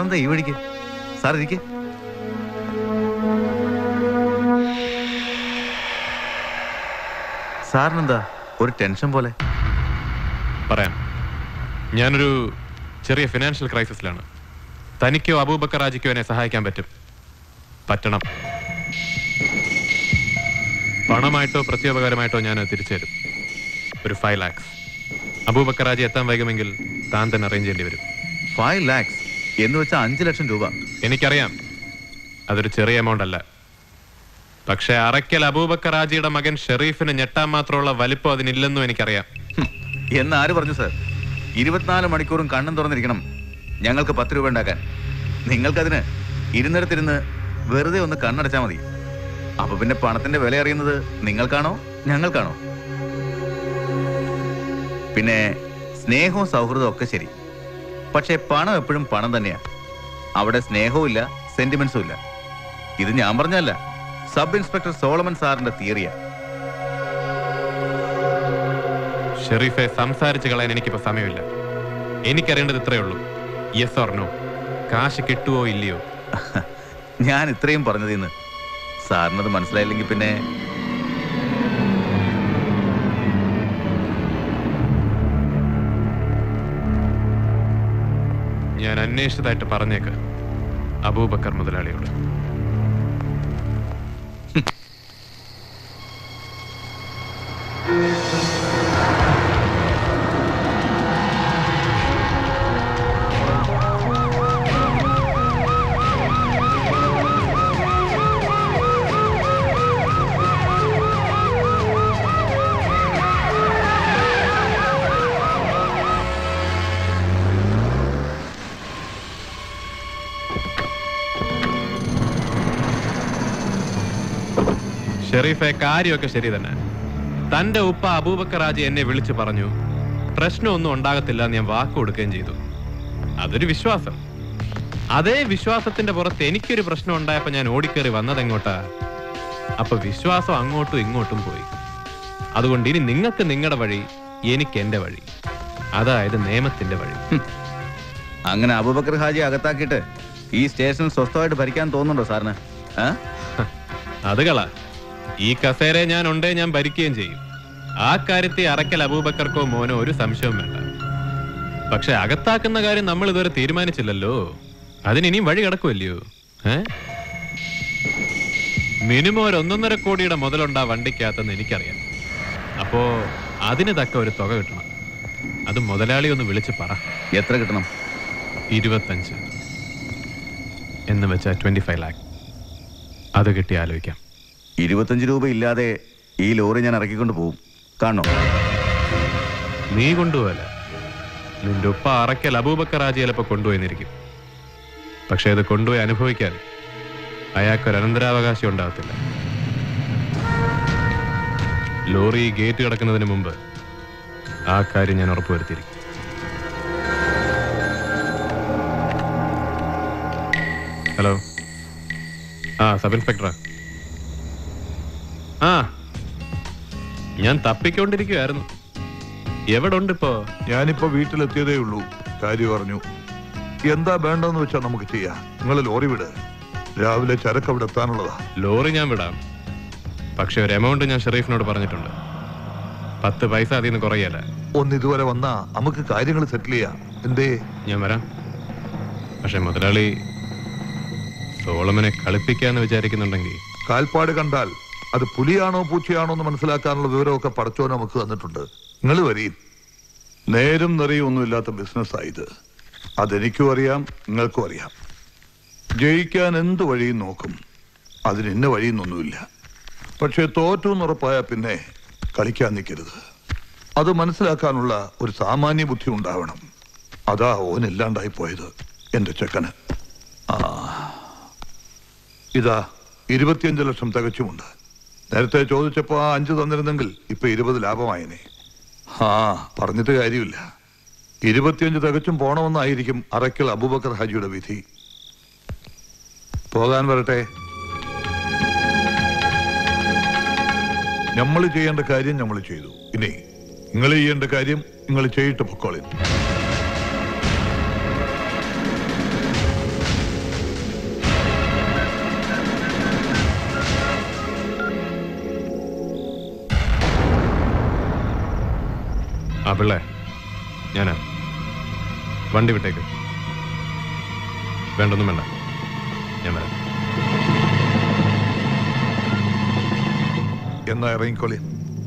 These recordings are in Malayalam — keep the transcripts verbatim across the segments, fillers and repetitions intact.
സാറെന്താ ഈ വഴിക്ക്? സാർ ഇരിക്കെ. സാറിനെന്താ ഒരു ടെൻഷൻ പോലെ? പറയാം. ഞാനൊരു ചെറിയ ഫിനാൻഷ്യൽ ക്രൈസിസിലാണ്. തനിക്കോ അബൂബക്കർ ഹാജിക്കോ എന്നെ സഹായിക്കാൻ പറ്റും. പറ്റണം. പണമായിട്ടോ പ്രത്യോപകാരമായിട്ടോ ഞാൻ തിരിച്ചു തരും. ഒരു ഫൈവ് ലാക്സ്. അബൂബക്കർ ഹാജി എത്താൻ വൈകുമെങ്കിൽ താൻ തന്നെ അറേഞ്ച് ചെയ്യേണ്ടി വരും. ഫൈവ് ലാക്സ് എന്ന് വെച്ചാൽ അഞ്ചു ലക്ഷം രൂപ. എനിക്കറിയാം, അതൊരു ചെറിയ എമൗണ്ട് അല്ല. പക്ഷെ അറയ്ക്കൽ അബൂബക്കർ ഹാജിയുടെ മകൻ ഷെറീഫിന് ഞെട്ടാൻ മാത്രമുള്ള വലിപ്പം അതിനില്ലെന്നും എനിക്കറിയാം. എന്നാര് പറഞ്ഞു സാർ? ഇരുപത്തിനാല് മണിക്കൂറും കണ്ണും തുറന്നിരിക്കണം ഞങ്ങൾക്ക് പത്ത് രൂപ ഉണ്ടാക്കാൻ. നിങ്ങൾക്കതിന് ഇരുന്നിടത്തിരുന്ന് വെറുതെ ഒന്ന് കണ്ണടച്ചാൽ മതി. അപ്പൊ പിന്നെ പണത്തിന്റെ വില അറിയുന്നത് നിങ്ങൾക്കാണോ ഞങ്ങൾക്കാണോ? പിന്നെ സ്നേഹവും സൗഹൃദവും ഒക്കെ ശരി, പക്ഷെ പണം എപ്പോഴും പണം തന്നെയാ. അവിടെ സ്നേഹവും ഇല്ല, സെന്റിമെന്റ്സും ഇല്ല. ഇത് ഞാൻ പറഞ്ഞല്ല, സബ് ഇൻസ്പെക്ടർ സോളമൻ സാറിന്റെ തിയറിയാ. ഷെറീഫെ, സംസാരിച്ചു കളയാൻ എനിക്കിപ്പോ സമയമില്ല. എനിക്കറിയേണ്ടത് ഇത്രയേ ഉള്ളൂ, യെസ് ഓർ നോ. കാശ് കിട്ടുവോ ഇല്ലയോ? ഞാൻ ഇത്രയും പറഞ്ഞതിന്ന് സാറിനത് മനസ്സിലായില്ലെങ്കിൽ പിന്നെ ഞാൻ അന്വേഷിച്ചതായിട്ട് പറഞ്ഞേക്ക് അബൂബക്കർ മുതലാളിയോട്. ഷെറീഫെ, കാര്യമൊക്കെ ശരി തന്നെ. തന്റെ ഉപ്പ അബൂബക്കർ ഹാജി എന്നെ വിളിച്ചു പറഞ്ഞു പ്രശ്നമൊന്നും ഉണ്ടാകത്തില്ല എന്ന് ഞാൻ വാക്ക് കൊടുക്കുകയും ചെയ്തു. അതൊരു വിശ്വാസം. അതേ വിശ്വാസത്തിന്റെ പുറത്ത് എനിക്കൊരു പ്രശ്നം ഉണ്ടായപ്പോ ഞാൻ ഓടിക്കേറി വന്നതെങ്ങോട്ടാ? അപ്പൊ വിശ്വാസം അങ്ങോട്ടും ഇങ്ങോട്ടും പോയി. അതുകൊണ്ട് ഇനി നിങ്ങൾക്ക് നിങ്ങളുടെ വഴി, എനിക്ക് എന്റെ വഴി, അതായത് നിയമത്തിന്റെ വഴി. അങ്ങനെ അബൂബക്കർ ഹാജി അകത്താക്കിയിട്ട് ഈ സ്റ്റേഷൻ സ്വസ്ഥമായിട്ട് ഭരിക്കാൻ തോന്നുന്നുണ്ടോ സാറിന്? അത് കള. ഈ കസേര ഞാൻ ഉണ്ടേ ഞാൻ ഭരിക്കുകയും ചെയ്യും. ആ കാര്യത്തിൽ അറയ്ക്കൽ അബൂബക്കർക്കോ മോനോ ഒരു സംശയവും വേണ്ട. പക്ഷെ അകത്താക്കുന്ന കാര്യം നമ്മൾ ഇതുവരെ തീരുമാനിച്ചില്ലല്ലോ. അതിനിയും വഴി കിടക്കുമല്ലയോ? ഏ മിനിമം ഒരു ഒന്നൊന്നര കോടിയുടെ മുതലുണ്ടാ വണ്ടിക്കകത്തെന്ന് എനിക്കറിയാം. അപ്പോ അതിന് തക്ക ഒരു തുക കിട്ടണം. അത് മുതലാളി ഒന്ന് വിളിച്ച് പറ. എത്ര കിട്ടണം? ഇരുപത്തഞ്ച് എന്ന് വെച്ചാ ട്വന്റി ഫൈവ് ലാക്ക്. അത് കിട്ടി ആലോചിക്കാം. ഇരുപത്തഞ്ച് രൂപ ഇല്ലാതെ ഈ ലോറി ഞാൻ ഇറക്കിക്കൊണ്ട് പോകും. കാണോ? നീ കൊണ്ടുപോകല. നിന്റെ ഉപ്പ അറയ്ക്കൽ അബൂബക്കർ ഹാജി ചിലപ്പോ കൊണ്ടുപോയിന്നിരിക്കും. പക്ഷെ അത് കൊണ്ടുപോയി അനുഭവിക്കാൻ അയാൾക്കൊരു അനന്തരാവകാശം ഉണ്ടാകത്തില്ല. ലോറി ഗേറ്റ് കിടക്കുന്നതിന് മുമ്പ് ആ കാര്യം ഞാൻ ഉറപ്പുവരുത്തിയിരിക്കും. ഹലോ, ആ സബ് ഇൻസ്പെക്ടറാ. ആ, ഞാൻ തപ്പിക്കൊണ്ടിരിക്കുവായിരുന്നു. എവിടെ ഉണ്ട് ഇപ്പോ? ഞാനിപ്പോ വീട്ടിലെത്തിയതേ ഉള്ളൂ. കാര്യം പറഞ്ഞു. എന്താ വേണ്ടെന്ന് വെച്ചാ നമുക്ക് ചെയ്യാം. നിങ്ങൾ ലോറി വിട്. രാവിലെ ചരക്ക് അവിടെ എത്താനുള്ളതാ. ലോറി ഞാൻ വിടാം. പക്ഷെ ഒരു എമൗണ്ട് ഞാൻ ഷെറീഫിനോട് പറഞ്ഞിട്ടുണ്ട്. പത്ത് പൈസ അതിൽ നിന്ന് കുറയല്ല. ഒന്ന് ഇതുവരെ വന്നാ നമുക്ക് കാര്യങ്ങൾ സെറ്റിൽ ചെയ്യാം. എന്തേ? ഞാൻ വരാം. പക്ഷെ മുതലാളി സോളമനെ കളിപ്പിക്കാന്ന് വിചാരിക്കുന്നുണ്ടെങ്കിൽ, കാൽപ്പാട് കണ്ടാൽ അത് പുലിയാണോ പൂച്ചയാണോ എന്ന് മനസ്സിലാക്കാനുള്ള വിവരമൊക്കെ പടച്ചോ നമുക്ക് തന്നിട്ടുണ്ട്. നിങ്ങൾ വരീ. നേരും നിറയും ഒന്നുമില്ലാത്ത ബിസിനസ്സായത്. അതെനിക്കും അറിയാം, നിങ്ങൾക്കും അറിയാം. ജയിക്കാൻ എന്ത് വഴിയും നോക്കും. അതിന് ഇന്ന വഴിയൊന്നൊന്നുമില്ല. പക്ഷെ തോറ്റു എന്നുറപ്പായ പിന്നെ കളിക്കാൻ നിൽക്കരുത്. അത് മനസ്സിലാക്കാനുള്ള ഒരു സാമാന്യ ബുദ്ധി ഉണ്ടാവണം. അതാ ഓനില്ലാണ്ടായി പോയത് എന്റെ ചെക്കന്. ആ, ഇതാ ഇരുപത്തിയഞ്ച് ലക്ഷം തികച്ചുമുണ്ട്. നേരത്തെ ചോദിച്ചപ്പോ ആ അഞ്ച് തന്നിരുന്നെങ്കിൽ ഇപ്പൊ ഇരുപത് ലാഭമായനെ. ആ, പറഞ്ഞിട്ട് കാര്യമില്ല. ഇരുപത്തിയഞ്ച് തികച്ചും പോണമെന്നായിരിക്കും അറയ്ക്കൽ അബൂബക്കർ ഹാജിയുടെ വിധി. പോകാൻ വരട്ടെ. നമ്മൾ ചെയ്യേണ്ട കാര്യം നമ്മൾ ചെയ്തു. ഇനി നിങ്ങൾ ചെയ്യേണ്ട കാര്യം നിങ്ങൾ ചെയ്തിട്ട് പൊക്കോളി. ആ പിള്ളേ, ഞാനാ. വണ്ടി വിട്ടേക്ക്. വേണ്ടൊന്നും വേണ്ട, ഞാൻ വരാം. എന്നാ ഇറങ്ങിക്കോളി.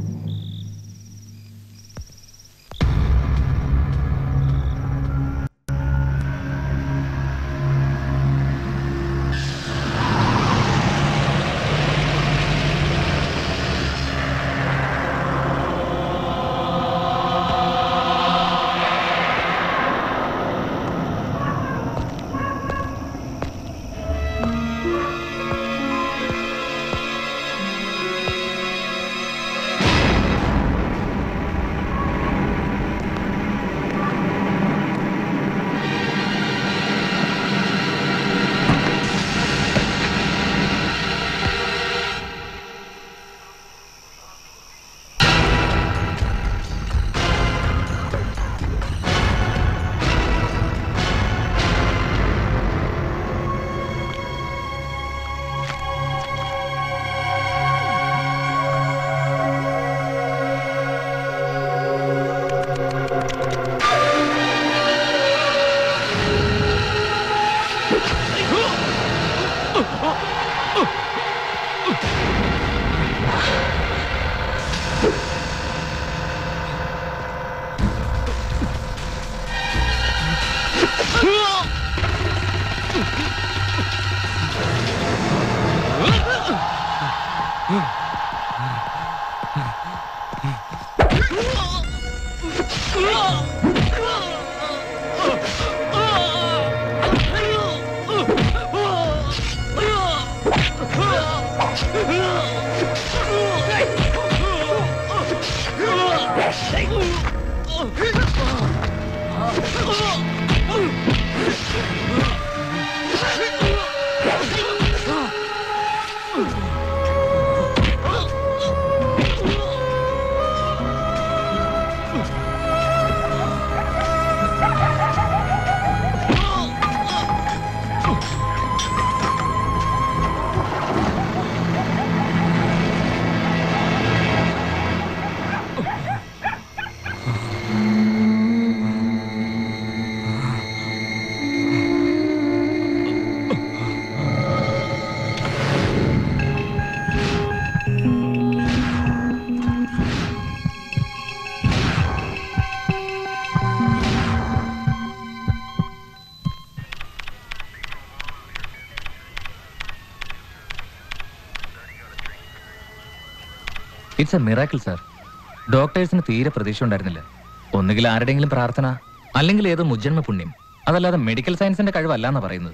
It's a miracle sir. ഡോക്ടേഴ്സിന് തീരെ പ്രതീക്ഷ ഉണ്ടായിരുന്നില്ല. ഒന്നുകിൽ ആരുടെയെങ്കിലും പ്രാർത്ഥന, അല്ലെങ്കിൽ ഏതോ മുജ്ജന്മ പുണ്യം. അതല്ലാതെ മെഡിക്കൽ സയൻസിന്റെ കഴിവല്ലാന്നാ പറയുന്നത്.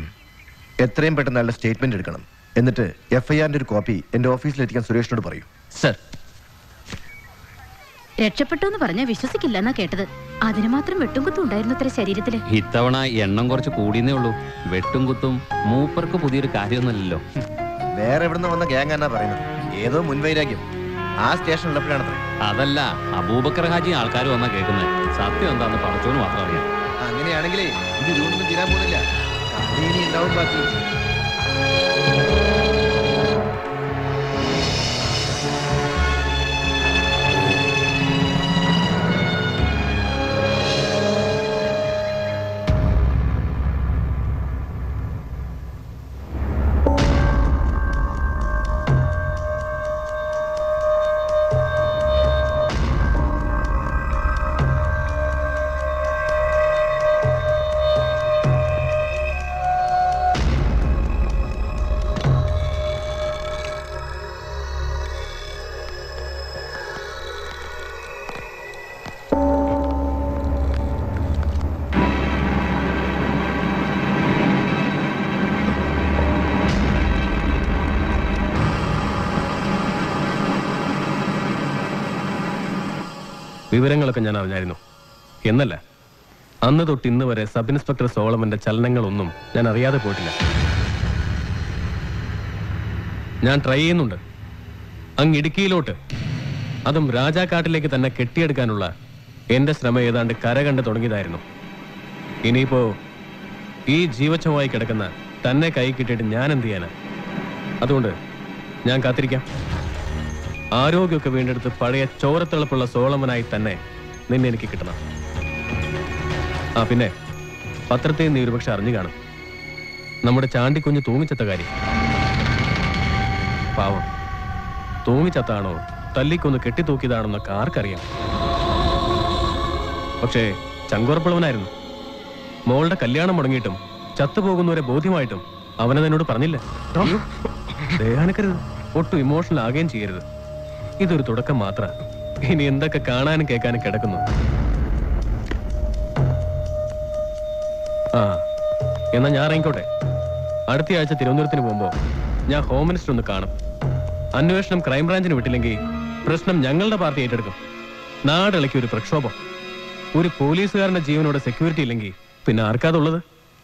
എത്രയും പെട്ടെന്ന് നല്ല സ്റ്റേറ്റ്മെന്റ് എടുക്കണം. എന്നിട്ട് എഫ് ഐ ആറിന്റെ ഒരു കോപ്പി എന്റെ ഓഫീസിൽ എത്തിക്കാൻ സുരേഷിനോട് പറയൂ. സർ. രക്ഷപ്പെട്ടു എന്ന് പറഞ്ഞാൽ വിശ്വസിക്കില്ല എന്നാ കേട്ടത്. അതിന് മാത്രം വെട്ടും കുത്തും ഉണ്ടായിരുന്നു അത്ര ശരീരത്തില്. ഇത്തവണ എണ്ണം കുറച്ച് കൂടിയെന്നേ ഉള്ളൂ. വെട്ടും കുത്തും മൂപ്പർക്ക് പുതിയൊരു കാര്യമൊന്നുമല്ലല്ലോ. വേറെ എവിടുന്ന് വന്ന ഗ്യാങ് എന്നാ പറയുന്നത്. ഏതോ മുൻവൈരാഗ്യം ആ സ്റ്റേഷൻ ഉള്ളപ്പോഴാണത്രേ. അതല്ല, അബൂബക്കർ ഹാജി ആൾക്കാർ വന്നാ കേൾക്കുന്നത്. സത്യം എന്താന്ന് പറച്ചോന്ന് മാത്രം അറിയാം. അങ്ങനെയാണെങ്കിലേ ഇത് ഇതുകൊണ്ടൊന്നും തീരാൻ പോകുന്നില്ല. ഇനി ഉണ്ടാവും ബാക്കി. വിവരങ്ങളൊക്കെ ഞാൻ അറിഞ്ഞായിരുന്നു. എന്നല്ല, അന്ന് തൊട്ട് ഇന്ന് വരെ സബ് ഇൻസ്പെക്ടർ സോളമന്റെ ചലനങ്ങളൊന്നും ഞാൻ അറിയാതെ പോയിട്ടില്ല. ഞാൻ ട്രൈ ചെയ്യുന്നുണ്ട്. അങ്ങ് ഇടുക്കിയിലോട്ട്, അതും രാജാക്കാട്ടിലേക്ക് തന്നെ കെട്ടിയെടുക്കാനുള്ള എന്റെ ശ്രമം ഏതാണ്ട് കര കണ്ട് തുടങ്ങിയതായിരുന്നു. ഇനിയിപ്പോ ഈ ജീവച്ഛമായി കിടക്കുന്ന തന്നെ കൈ കിട്ടിയിട്ട് ഞാൻ എന്ത് ചെയ്യാനാ? അതുകൊണ്ട് ഞാൻ കാത്തിരിക്കാം. ആരോഗ്യമൊക്കെ വീണ്ടെടുത്ത് പഴയ ചോരത്തിളപ്പുള്ള സോളമനായി തന്നെ നിന്നെ എനിക്ക് കിട്ടണം. ആ പിന്നെ പത്രത്തെ നീ ഒരുപക്ഷെ അറിഞ്ഞു കാണും, നമ്മുടെ ചാണ്ടിക്കുഞ്ഞ് തൂങ്ങിച്ചത്ത കാര്യം. പാവം, തൂങ്ങിച്ചത്താണോ തല്ലിക്കൊന്ന് കെട്ടിത്തൂക്കിയതാണെന്നൊക്കെ ആർക്കറിയാം. പക്ഷേ ചങ്കുറപ്പുള്ളവനായിരുന്നു. മോളുടെ കല്യാണം മുടങ്ങിയിട്ടും ചത്തുപോകുന്നവരെ ബോധ്യമായിട്ടും അവനത് എന്നോട് പറഞ്ഞില്ല. ദയാനക്കരുത്, ഒട്ടും ഇമോഷണൽ ആകുകയും ചെയ്യരുത്. ഇതൊരു തുടക്കം മാത്ര. ഇനി എന്തൊക്കെ കാണാനും കേൾക്കാനും കിടക്കുന്നു. ആ എന്നാ ഞാൻ ഇറങ്ങിക്കോട്ടെ. അടുത്ത ആഴ്ച തിരുവനന്തപുരത്തിന് പോകുമ്പോ ഞാൻ ഹോം മിനിസ്റ്റർ ഒന്ന് കാണും. അന്വേഷണം ക്രൈംബ്രാഞ്ചിന് വിട്ടില്ലെങ്കിൽ പ്രശ്നം ഞങ്ങളുടെ പാർട്ടി ഏറ്റെടുക്കും. നാടിളക്കി ഒരു പ്രക്ഷോഭം. ഒരു പോലീസുകാരന്റെ ജീവനോട് സെക്യൂരിറ്റി ഇല്ലെങ്കിൽ പിന്നെ ആർക്കാതുള്ളത്?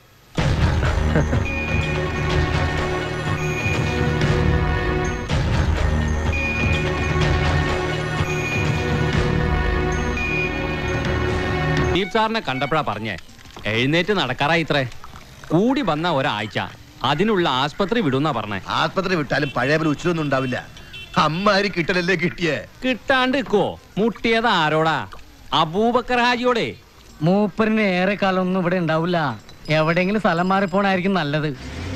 ദീപ് സാറിനെ കണ്ടപ്പോഴാ പറഞ്ഞേ എഴുന്നേറ്റ് നടക്കാറായി ഇത്രേ. കൂടി വന്ന ഒരാഴ്ച അതിനുള്ള ആസ്പത്രി വിടുന്നാ പറഞ്ഞേ. ആസ്പത്രി വിട്ടാലും പഴയ പോലെ ഉച്ചയൊന്നും ഉണ്ടാവില്ല. അമ്മാരി കിട്ടലല്ലേ കിട്ടിയേ. കിട്ടാണ്ട് നിക്കോ? മുട്ടിയത് ആരോടാ? അബൂബക്കർ ഹാജിയോടെ. മൂപ്പറിന് ഏറെ കാലമൊന്നും ഇവിടെ ഉണ്ടാവില്ല. എവിടെയെങ്കിലും സ്ഥലം മാറിപ്പോണായിരിക്കും നല്ലത്.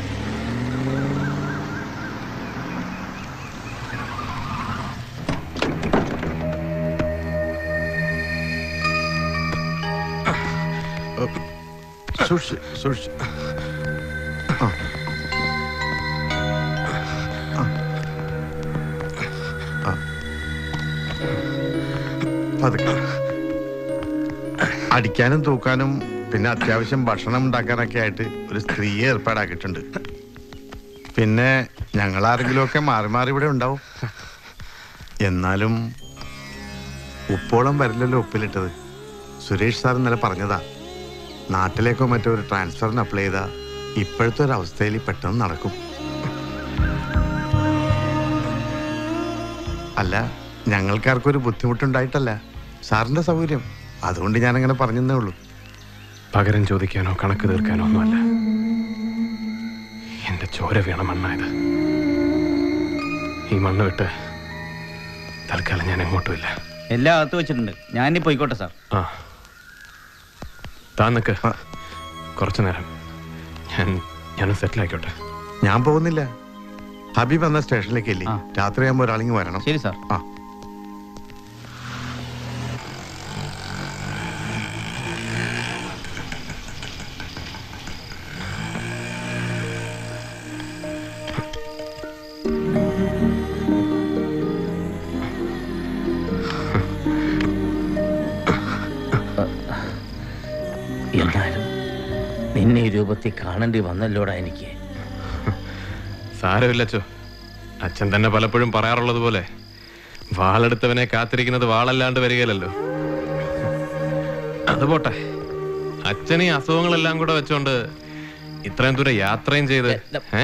അടിക്കാനും തൂക്കാനും പിന്നെ അത്യാവശ്യം ഭക്ഷണം ഉണ്ടാക്കാനൊക്കെ ആയിട്ട് ഒരു സ്ത്രീയെ ഏർപ്പാടാക്കിയിട്ടുണ്ട്. പിന്നെ ഞങ്ങളാരെങ്കിലും ഒക്കെ മാറി മാറി ഇവിടെ ഉണ്ടാവും. എന്നാലും ഉപ്പോളം വരില്ലല്ലോ ഉപ്പിലിട്ടത്. സുരേഷ് സാർ ഇന്നലെ പറഞ്ഞതാ, നാട്ടിലേക്കോ മറ്റോ ഒരു ട്രാൻസ്ഫറിന് അപ്ലൈ ചെയ്താൽ ഇപ്പോഴത്തെ ഒരു അവസ്ഥയിൽ പെട്ടെന്ന് നടക്കും. അല്ല, ഞങ്ങൾക്കാർക്കൊരു ബുദ്ധിമുട്ടുണ്ടായിട്ടല്ല, സാറിന്റെ സൗകര്യം. അതുകൊണ്ട് ഞാനങ്ങനെ പറഞ്ഞതേ ഉള്ളൂ. പകരം ചോദിക്കാനോ കണക്ക് തീർക്കാനോ ഒന്നുമല്ല. എന്റെ ചോര വീണ മണ്ണായത്. ഈ മണ്ണ് വിട്ട് തൽക്കാലം ഞാൻ എങ്ങോട്ടുമില്ല. എല്ലാം അകത്ത് വെച്ചിട്ടുണ്ട്. ഞാനിനി പോയിക്കോട്ടെ സാർ. ആ താൻ നിക്ക്, കുറച്ചു നേരം ഞാൻ ഞാനും സെറ്റിൽ ആയിക്കോട്ടെ. ഞാൻ പോകുന്നില്ല. ഹബീബ് എന്ന സ്റ്റേഷനിലേക്ക് ഇല്ലേ, രാത്രിയാകുമ്പോൾ ഒരാളിങ്ങ് വരണം. ശരി സാർ. ആ എന്നാലും നിന്നെ ഈ രൂപത്തിൽ കാണേണ്ടി വന്നല്ലോടാ എനിക്ക്. സാരമില്ലച്ചോ, അച്ഛൻ തന്നെ പലപ്പോഴും പറയാറുള്ളത് പോലെ വാളെടുത്തവനെ കാത്തിരിക്കുന്നത് വാളല്ലാണ്ട് വരികയല്ലോ. അത് പോട്ടെ, അച്ഛൻ ഈ അസുഖങ്ങളെല്ലാം കൂടെ വെച്ചോണ്ട് ഇത്രയും ദൂരം യാത്രയും ചെയ്ത്.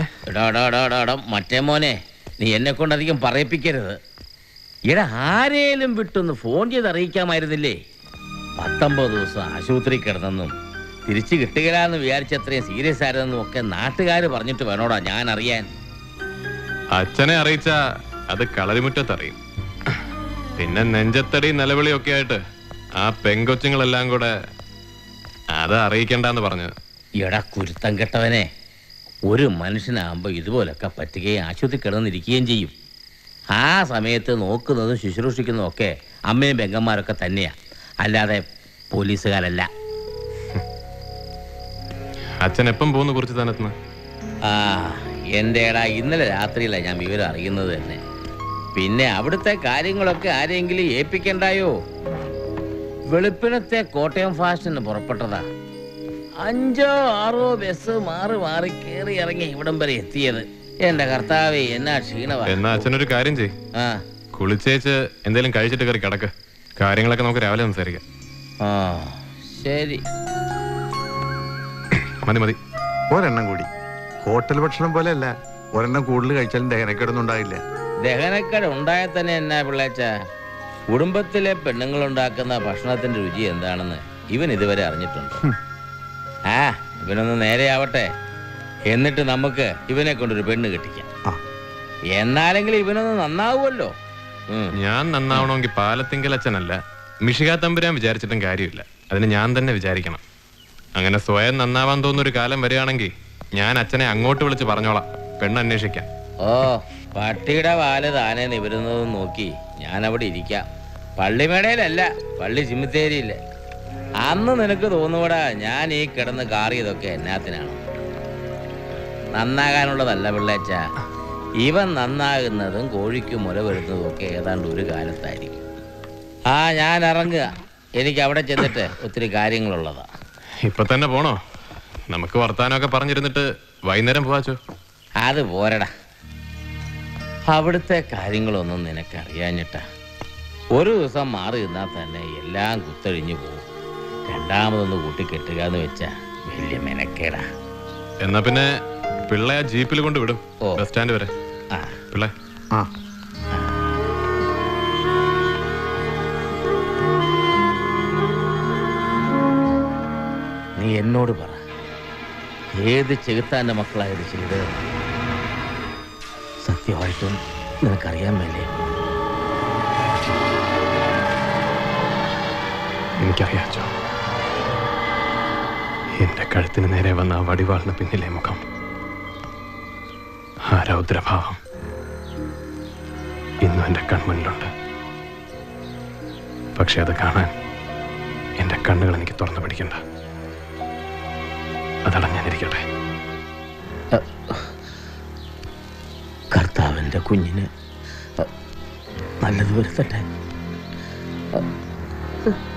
മറ്റേ മോനെ, നീ എന്നെ കൊണ്ട് അധികം പറയിപ്പിക്കരുത്. എടാ, ആരേലും വിട്ടൊന്ന് ഫോൺ ചെയ്ത് അറിയിക്കാമായിരുന്നില്ലേ? പത്തൊമ്പത് ദിവസം ആശുപത്രി കിടന്നെന്നും തിരിച്ചു കിട്ടുകയില്ലാന്ന് വിചാരിച്ച അത്രയും സീരിയസ് ആയിരുന്നെന്നും ഒക്കെ നാട്ടുകാർ പറഞ്ഞിട്ട് വേണോടാ ഞാൻ അറിയാൻ. അച്ഛനെ അറിയിച്ച അത് കളരിമുറ്റത്തറിയും. പിന്നെ നെഞ്ചത്തടി നിലവിളിയൊക്കെ ആയിട്ട് ആ പെങ്കൊച്ചുങ്ങളെല്ലാം കൂടെ അത് അറിയിക്കണ്ടെന്ന് പറഞ്ഞു. എടാ കുരുത്തം കെട്ടവനെ, ഒരു മനുഷ്യനാകുമ്പോൾ ഇതുപോലൊക്കെ പറ്റുകയും ആശുപത്രി കിടന്നിരിക്കുകയും ചെയ്യും. ആ സമയത്ത് നോക്കുന്നതും ശുശ്രൂഷിക്കുന്നതും ഒക്കെ അമ്മയും പെങ്ങന്മാരൊക്കെ തന്നെയാ, അല്ലാതെ പോലീസുകാരല്ല. അച്ഛൻ എപ്പം പോകുന്നു കുറിച്ച് തന്നെത്തുന്ന? ആ എൻ്റെ എടാ, ഇന്നലെ രാത്രിയിലാണ് ഞാൻ വിവരം അറിയുന്നത് തന്നെ. പിന്നെ അവിടുത്തെ കാര്യങ്ങളൊക്കെ ആരെങ്കിലും ഏൽപ്പിക്കണ്ടായോ? വെളുപ്പിനത്തെ കോട്ടയം ഫാസ്റ്റിന് പുറപ്പെട്ടതാ. അഞ്ചോ ആറോ ബസ് മാറി മാറി കയറി ഇറങ്ങി ഇവിടം വരെ എത്തിയത്. എന്റെ കർത്താവേ, എന്നാ ക്ഷീണവാ. എന്നാ അച്ഛനൊരു കാര്യം ചെയ്, കുളിച്ചേച്ച് എന്തേലും കഴിച്ചിട്ട് കയറി കിടക്ക്. കാര്യങ്ങളൊക്കെ നമുക്ക് രാവിലെ സംസാരിക്കാം. ആ ശരി, മതി മതി. ഒരെണ്ണം കൂടി. ഹോട്ടൽ ഭക്ഷണം പോലെ അല്ല, ഒരെണ്ണം കൂടുതൽ കഴിച്ചാലും ദഹനക്കേടൊന്നും ഉണ്ടായില്ല. ദഹനക്കേട് ഉണ്ടായാൽ തന്നെ എന്നാ പിള്ളേച്ച, കുടുംബത്തിലെ പെണ്ണുങ്ങൾ ഉണ്ടാക്കുന്ന ഭക്ഷണത്തിന്റെ രുചി എന്താണെന്ന് ഇവൻ ഇതുവരെ അറിഞ്ഞിട്ടുണ്ടോ? ആ ഇവനൊന്ന് നേരെയാവട്ടെ, എന്നിട്ട് നമുക്ക് ഇവനെ കൊണ്ടൊരു പെണ്ണ് കെട്ടിക്കാം. എന്നാലെങ്കിലും ഇവനൊന്ന് നന്നാവുമല്ലോ. ഞാൻ നന്നാവണമെങ്കിൽ പാലത്തിങ്കൽ അച്ഛനല്ല, മിഷിക തമ്പുരാൻ വിചാരിച്ചിട്ടും കാര്യമില്ല. അതിന് ഞാൻ തന്നെ വിചാരിക്കണം. അങ്ങനെ സ്വയം നന്നാവാൻ തോന്നുന്നൊരു കാലം വരികയാണെങ്കിൽ ഞാൻ അച്ഛനെ അങ്ങോട്ട് വിളിച്ച് പറഞ്ഞോളാം പെണ്ണ് അന്വേഷിക്കാം. ഓ, പട്ടിയുടെ വാല് താനെ നിവരുന്നത് നോക്കി ഞാൻ അവിടെ ഇരിക്കാം. പള്ളിമേടയിലല്ല, പള്ളി ചിമ്മിത്തേരിയില്ല. അന്ന് നിനക്ക് തോന്നുകൂടാ ഞാൻ ഈ കിടന്ന് കാറിയതൊക്കെ എന്നാത്തിനാണ്. നന്നാകാനുള്ളതല്ല പിള്ളേച്ച. ഇവൻ നന്നാകുന്നതും കോഴിക്ക് മുല വരുന്നതും ഒക്കെ ഏതാണ്ട് ഒരു കാലത്തായിരിക്കും. ആ, ഞാൻ ഇറങ്ങുക. എനിക്ക് അവിടെ ചെന്നിട്ട് ഒത്തിരി കാര്യങ്ങളുള്ളതാ. ഇപ്പൊ തന്നെ പോണോ? നമുക്ക് വർത്താനമൊക്കെ പറഞ്ഞിരുന്നിട്ട് വൈകുന്നേരം പോവാച്ചോ? അത് പോരടാ. അവിടുത്തെ കാര്യങ്ങളൊന്നും നിനക്കറിയാഞ്ഞിട്ടാ. ഒരു ദിവസം മാറി നിന്നാൽ തന്നെ എല്ലാം കുത്തഴിഞ്ഞു പോകും. രണ്ടാമതൊന്ന് കൂട്ടിക്കെട്ടുക എന്ന് വെച്ചാ വലിയ മെനക്കേടാ. എന്നാ പിന്നെ പിള്ളെ ആ ജീപ്പിൽ കൊണ്ട് വിടും ബസ് സ്റ്റാൻഡ് വരെ. പിള്ളേ ആ നീ എന്നോട് പറ, ഏത് ചെകുത്താൻ്റെ മക്കളായത് ചെയ്ത്? സത്യമായിട്ടും നിനക്കറിയാൻ മേലേ? എനിക്കറിയാച്ചോ, എന്റെ കഴുത്തിന് നേരെ വന്ന ആ വടിവാളിന് പിന്നിലെ മുഖം, ആ രൗദ്രഭാവം ഇന്നും എന്റെ കൺമുന്നിലുണ്ട്. പക്ഷെ അത് കാണാൻ എന്റെ കണ്ണുകൾ എനിക്ക് തുറന്നു പിടിക്കണ്ട. അതടഞ്ഞാനിരിക്കട്ടെ. കർത്താവിൻ്റെ കുഞ്ഞിന് നല്ലത് വരുത്തട്ടെ.